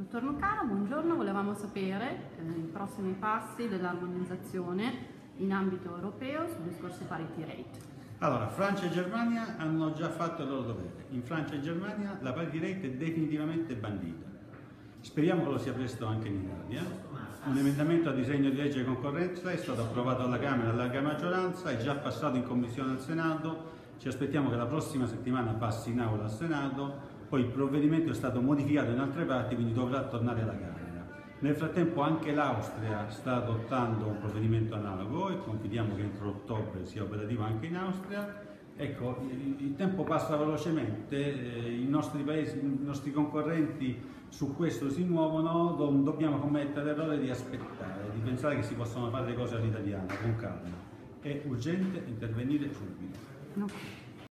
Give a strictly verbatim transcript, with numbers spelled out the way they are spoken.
Dottor Nucaro, buongiorno. Volevamo sapere eh, i prossimi passi dell'armonizzazione in ambito europeo sul discorso parity rate. Allora, Francia e Germania hanno già fatto il loro dovere. In Francia e Germania la parity rate è definitivamente bandita. Speriamo che lo sia presto anche in Italia. Un emendamento a disegno di legge concorrenza è stato approvato alla Camera a larga maggioranza, è già passato in Commissione al Senato. Ci aspettiamo che la prossima settimana passi in Aula al Senato. Poi il provvedimento è stato modificato in altre parti, quindi dovrà tornare alla Camera. Nel frattempo anche l'Austria sta adottando un provvedimento analogo e confidiamo che entro ottobre sia operativo anche in Austria. Ecco, il tempo passa velocemente, i nostri paesi, i nostri concorrenti su questo si muovono, non dobbiamo commettere l'errore di aspettare, di pensare che si possono fare le cose all'italiana, con calma. È urgente intervenire subito. No.